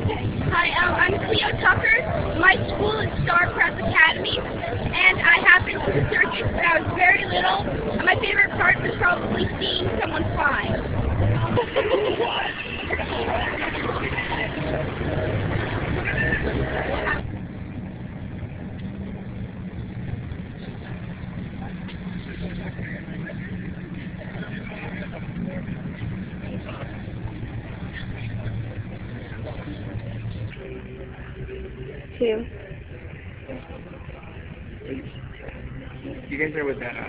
Hi, I'm Cleo Tucker. My school is Star Prep Academy, and I have been to the circus when I was very little. And my favorite part was probably seeing someone fly. Two. You guys are with that.